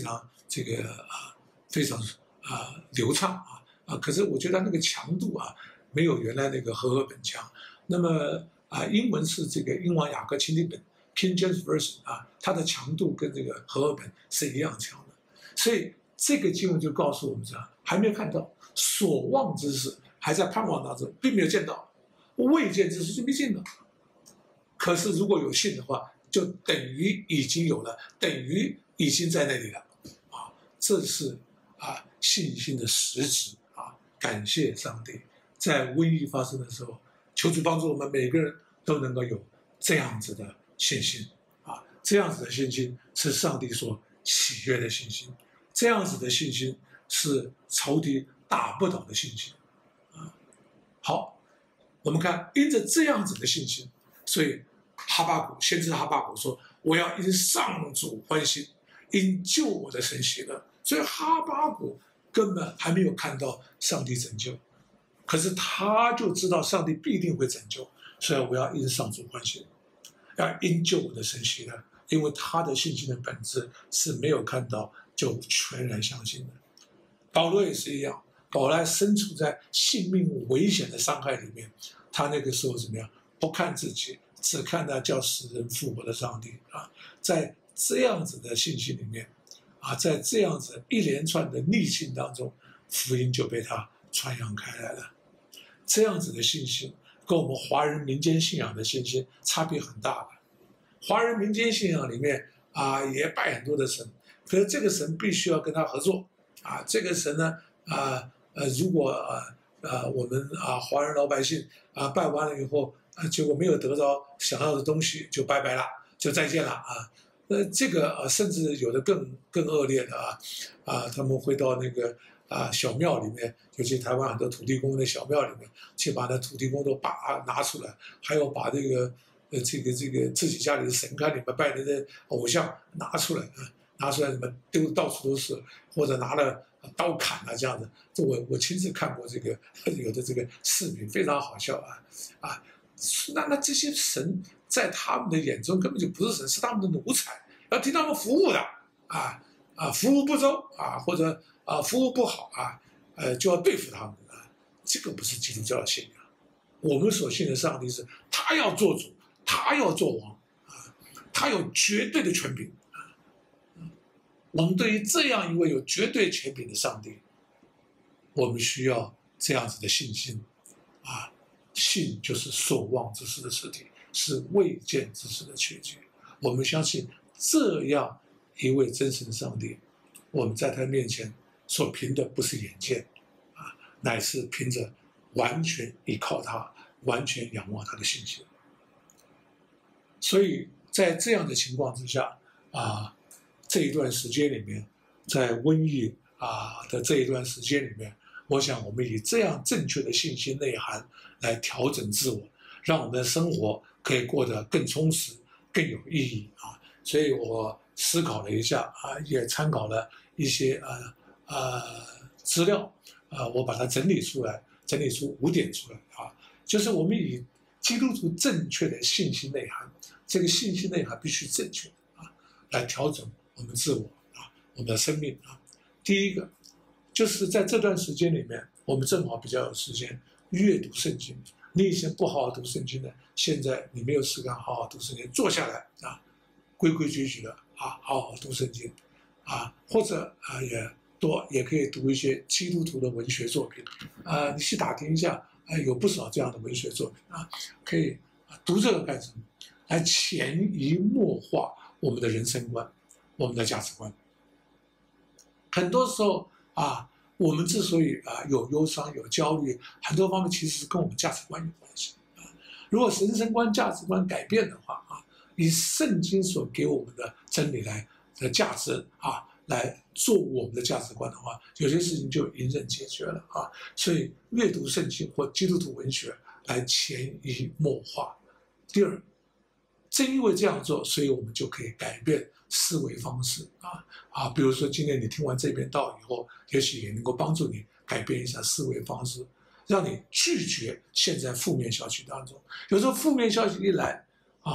这个啊非常啊流畅啊啊，可是我觉得那个强度啊没有原来那个和合本强。那么啊，英文是这个英王雅各钦定本 King James Version 啊，它的强度跟这个和合本是一样强的。所以这个经文就告诉我们这样，还没有看到，所望之事还在盼望当中，并没有见到，未见之事就没见到。可是如果有信的话，就等于已经有了，等于已经在那里了啊！这是啊信心的实质啊！感谢上帝，在瘟疫发生的时候，求主帮助我们每个人都能够有这样子的信心啊！这样子的信心是上帝所喜悦的信心，这样子的信心是仇敌打不倒的信心啊！好，我们看，因着这样子的信心，所以哈巴谷先知哈巴谷说：“我要因上主欢心，因救我的神喜乐。”所以哈巴谷根本还没有看到上帝拯救，可是他就知道上帝必定会拯救，所以我要因上主欢心，要因救我的神喜乐，因为他的信心的本质是没有看到就全然相信的。保罗也是一样，保罗身处在性命危险的伤害里面，他那个时候怎么样？不看自己，只看那叫死人复活的上帝啊！在这样子的信心里面啊，在这样子一连串的逆境当中，福音就被他传扬开来了。这样子的信心跟我们华人民间信仰的信心差别很大的。华人民间信仰里面啊，也拜很多的神，可是这个神必须要跟他合作啊。这个神呢，啊呃，如果啊啊我们啊华人老百姓啊拜完了以后，啊，结果没有得到想要的东西，就拜拜了，就再见了啊。那这个啊，甚至有的更更恶劣的啊，啊，他们会到那个啊小庙里面，尤其台湾很多土地公的小庙里面，去把那土地公都把拿出来，还有把这个呃这个这个自己家里的神龛里面拜的这偶像拿出来啊，拿出来什么丢到处都是，或者拿了刀砍啊这样子。这我我亲自看过这个有的这个视频，非常好笑啊啊。那那这些神在他们的眼中根本就不是神，是他们的奴才，要替他们服务的啊啊，服务不周啊，或者啊服务不好啊，呃就要对付他们啊，这个不是基督教的信仰。我们所信的上帝是，他要做主，他要做王啊，他有绝对的权柄啊。我们对于这样一位有绝对权柄的上帝，我们需要这样子的信心啊。信就是所望之事的实体，是未见之事的确据。我们相信这样一位真神的上帝，我们在他面前所凭的不是眼见啊，乃是凭着完全依靠他、完全仰望他的信心。所以在这样的情况之下啊，这一段时间里面，在瘟疫啊的这一段时间里面，我想我们以这样正确的信心内涵来调整自我，让我们的生活可以过得更充实、更有意义啊！所以我思考了一下啊，也参考了一些呃呃资料啊，我把它整理出来，整理出五点出来啊，就是我们以基督徒正确的信息内涵，这个信息内涵必须正确啊，来调整我们自我啊，我们的生命啊。第一个就是在这段时间里面，我们正好比较有时间阅读圣经。你以前不好好读圣经的，现在你没有时间好好读圣经，坐下来啊，规规矩矩的啊，好好读圣经啊，或者啊也多也可以读一些基督徒的文学作品啊，你去打听一下，啊，有不少这样的文学作品啊，可以读这个干什么？来潜移默化我们的人生观，我们的价值观。很多时候啊，我们之所以啊有忧伤、有焦虑，很多方面其实是跟我们价值观有关系啊。如果人生观、价值观改变的话啊，以圣经所给我们的真理来的价值啊，来做我们的价值观的话，有些事情就迎刃解决了啊。所以阅读圣经或基督徒文学来潜移默化。第二，正因为这样做，所以我们就可以改变思维方式啊啊，比如说今天你听完这篇道以后，也许也能够帮助你改变一下思维方式，让你拒绝现在负面消息当中。有时候负面消息一来啊，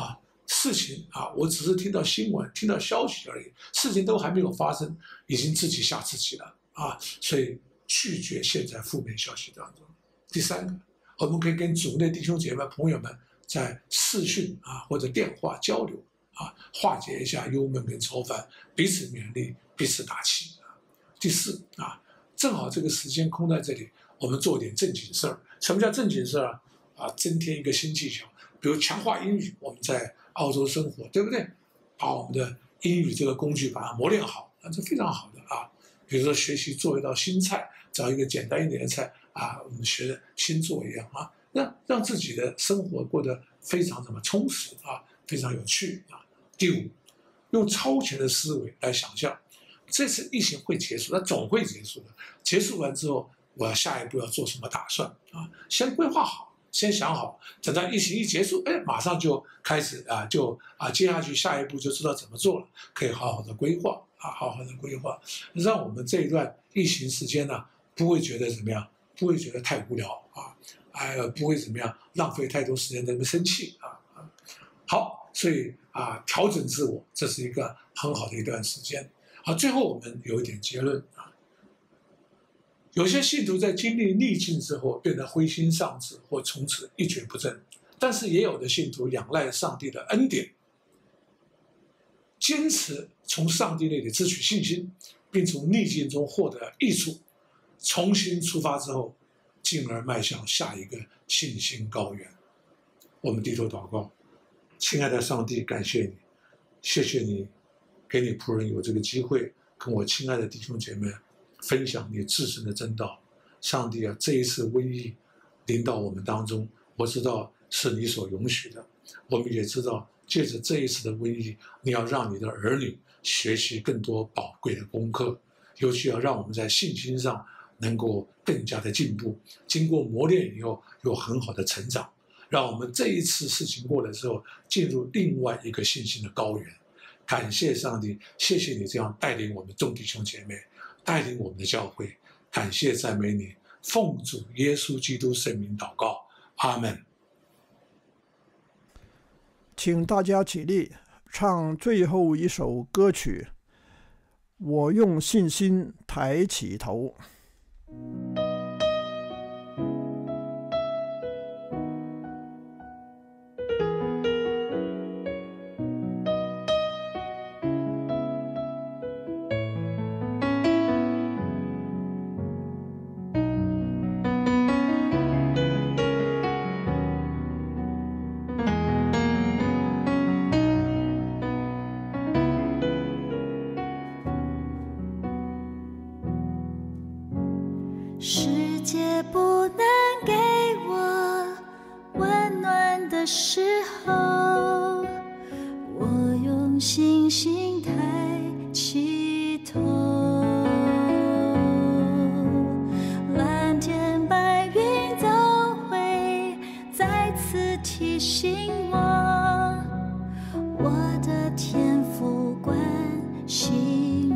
事情啊，我只是听到新闻、听到消息而已，事情都还没有发生，已经自己吓自己了啊！所以拒绝现在负面消息当中。第三个，我们可以跟主内弟兄姐妹朋友们在视讯啊或者电话交流啊，化解一下忧闷跟愁烦，彼此勉励，彼此打气。第四啊，正好这个时间空在这里，我们做点正经事儿。什么叫正经事儿啊？啊，增添一个新技巧，比如强化英语。我们在澳洲生活，对不对？把我们的英语这个工具把它磨练好，那是非常好的啊。比如说学习做一道新菜，找一个简单一点的菜啊，我们学的新做一样啊，让让自己的生活过得非常怎么充实啊，非常有趣啊。第五，用超前的思维来想象，这次疫情会结束，它总会结束的。结束完之后，我要下一步要做什么打算啊？先规划好。先想好，等到疫情一结束，哎，马上就开始啊，就啊，接下去下一步就知道怎么做了，可以好好的规划啊，好好的规划，让我们这一段疫情时间呢，不会觉得怎么样，不会觉得太无聊啊，哎，不会怎么样，浪费太多时间在那边生气啊啊。好，所以啊，调整自我，这是一个很好的一段时间。好，最后我们有一点结论啊。有些信徒在经历逆境之后变得灰心丧志，或从此一蹶不振，但是也有的信徒仰赖上帝的恩典，坚持从上帝那里支取信心，并从逆境中获得益处，重新出发之后，进而迈向下一个信心高原。我们低头祷告，亲爱的上帝，感谢你，谢谢你给你仆人有这个机会跟我亲爱的弟兄姐妹分享你自身的真道。上帝啊，这一次瘟疫临到我们当中，我知道是你所允许的，我们也知道借着这一次的瘟疫，你要让你的儿女学习更多宝贵的功课，尤其要让我们在信心上能够更加的进步，经过磨练以后有很好的成长，让我们这一次事情过了之后进入另外一个信心的高原。感谢上帝，谢谢你这样带领我们众弟兄姐妹，带领我们的教会，感谢赞美你，奉主耶稣基督圣名祷告，阿们。 请大家起立，唱最后一首歌曲，我用信心抬起头。 世界不能给我温暖的时候，我用信心抬起头。蓝天白云都会再次提醒我，我的天父关心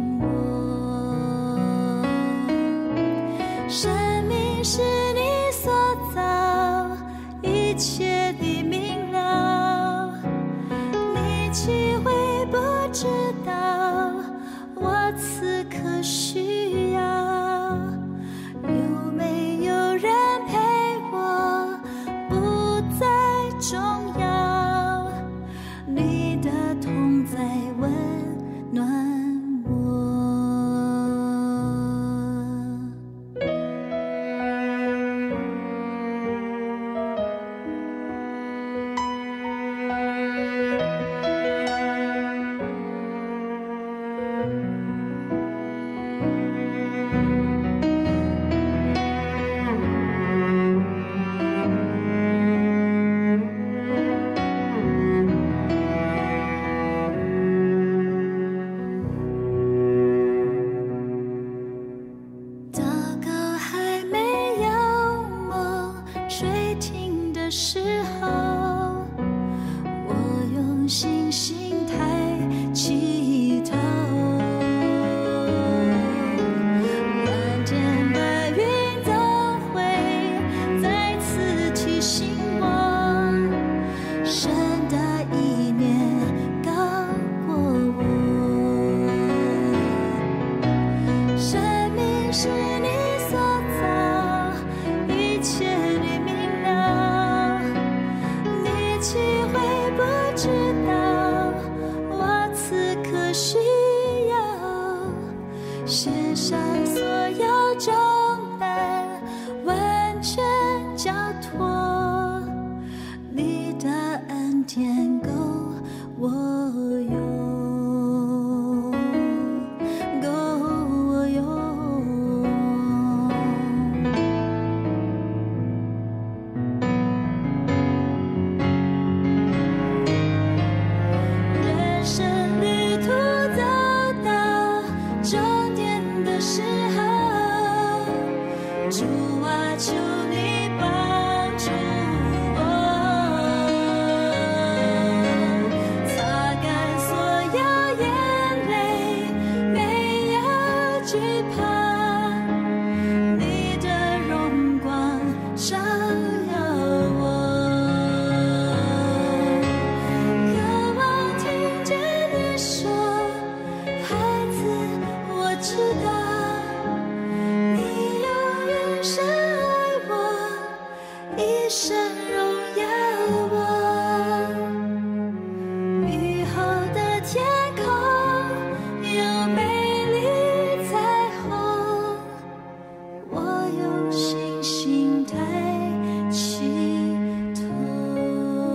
我。生命是你所造，一切的明了，你岂会不知道我此刻需要？有没有人陪我？不再重要，你的同在温暖我。 是你所造，一切你明了，你岂会不知道？我此刻需要卸下所有重担，完全交托，你的恩典够我用，够我用。人生旅途走到终点的时候，主啊，求你帮助我，擦干所有眼泪，没有惧怕，你的荣光照耀我，渴望听见你说，孩子，我知道。你永远深爱我，一生荣耀我。雨后的天空有美丽彩虹，我用信心抬起头。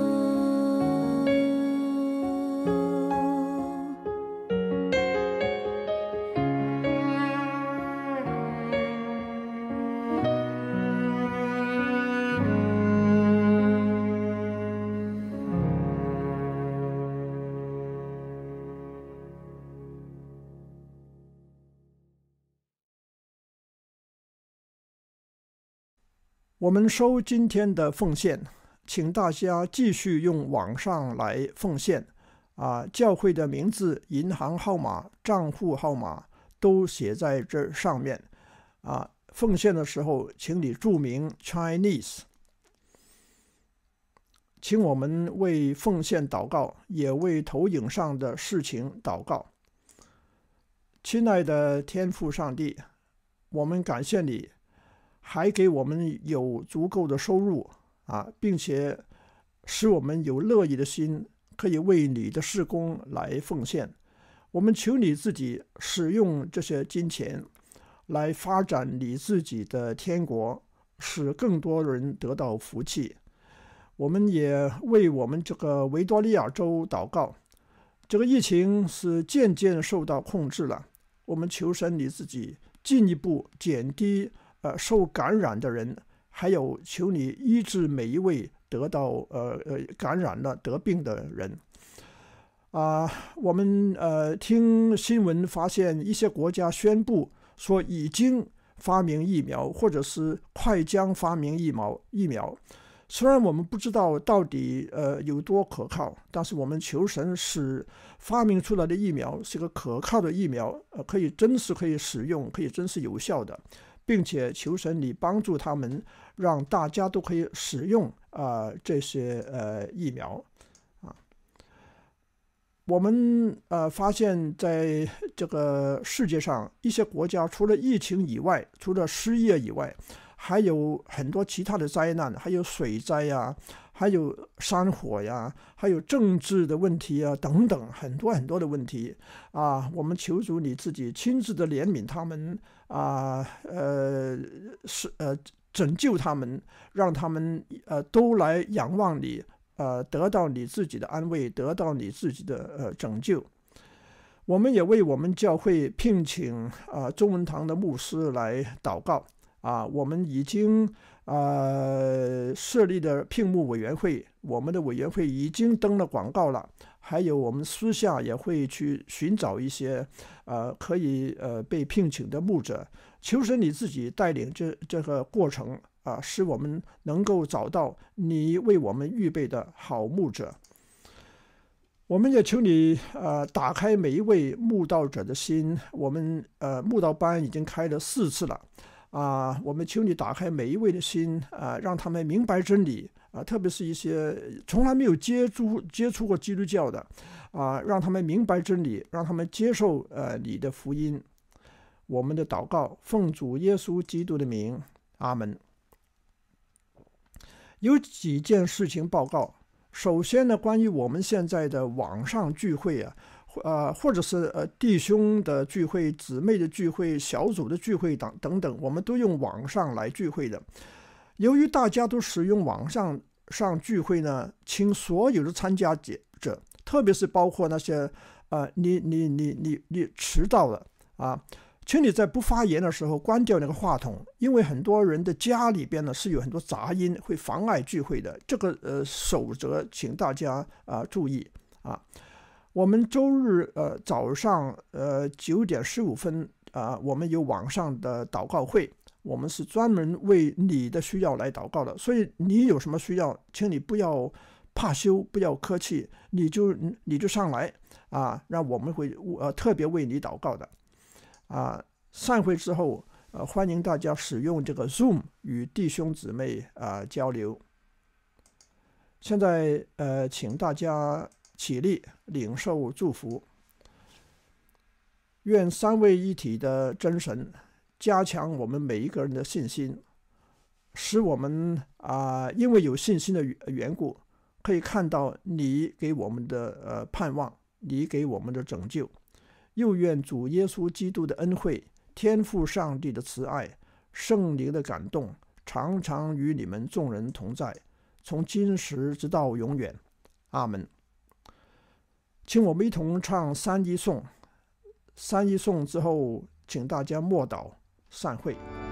我们收今天的奉献，请大家继续用网上来奉献啊，教会的名字、银行号码、账户号码都写在这上面啊。奉献的时候，请你注明 Chinese。请我们为奉献祷告，也为投影上的事情祷告。亲爱的天父上帝，我们感谢你，还给我们有足够的收入啊，并且使我们有乐意的心，可以为你的事工来奉献。我们求你自己使用这些金钱来发展你自己的天国，使更多人得到福气。我们也为我们这个维多利亚州祷告，这个疫情是渐渐受到控制了，我们求神你自己进一步减低呃受感染的人，还有求你医治每一位得到呃呃感染了得病的人。啊、呃，我们呃听新闻发现一些国家宣布说已经发明疫苗，或者是快将发明疫苗疫苗。虽然我们不知道到底呃有多可靠，但是我们求神使发明出来的疫苗是个可靠的疫苗，呃，可以真是可以使用，可以真是有效的，并且求神你帮助他们，让大家都可以使用啊、呃、这些呃疫苗啊。我们呃发现在这个世界上一些国家，除了疫情以外，除了失业以外，还有很多其他的灾难，还有水灾呀，还有山火呀，还有政治的问题啊，等等，很多很多的问题啊。我们求主你自己亲自的怜悯他们啊，呃，是呃拯救他们，让他们呃都来仰望你，呃，得到你自己的安慰，得到你自己的呃拯救。我们也为我们教会聘请啊中文堂的牧师来祷告。啊，我们已经呃设立的聘牧委员会，我们的委员会已经登了广告了，还有我们私下也会去寻找一些呃可以呃被聘请的牧者，求神你自己带领这这个过程啊，使我们能够找到你为我们预备的好牧者。我们也求你呃打开每一位牧道者的心，我们呃牧道班已经开了四次了。啊，我们求你打开每一位的心啊，让他们明白真理啊，特别是一些从来没有接触接触过基督教的啊，让他们明白真理，让他们接受呃你的福音。 我们的祷告，奉主耶稣基督的名，阿门。有几件事情报告。首先呢，关于我们现在的网上聚会啊，呃，或者是呃弟兄的聚会、姊妹的聚会、小组的聚会等等等，我们都用网上来聚会的。由于大家都使用网上上聚会呢，请所有的参加者，特别是包括那些呃你你你你你迟到了啊。请你在不发言的时候关掉那个话筒，因为很多人的家里边呢是有很多杂音，会妨碍聚会的。这个呃守则，请大家啊、呃、注意啊。我们周日呃早上呃九点十五分啊、呃，我们有网上的祷告会，我们是专门为你的需要来祷告的。所以你有什么需要，请你不要怕羞，不要客气，你就你就上来啊，让我们会呃特别为你祷告的。啊，散会之后，呃，欢迎大家使用这个 Zoom 与弟兄姊妹啊、呃、交流。现在呃，请大家起立领受祝福。愿三位一体的真神加强我们每一个人的信心，使我们啊、呃，因为有信心的缘故，可以看到你给我们的呃盼望，你给我们的拯救。又愿主耶稣基督的恩惠、天父上帝的慈爱、圣灵的感动，常常与你们众人同在，从今时直到永远。阿门。请我们一同唱三一颂。三一颂之后，请大家默祷散会。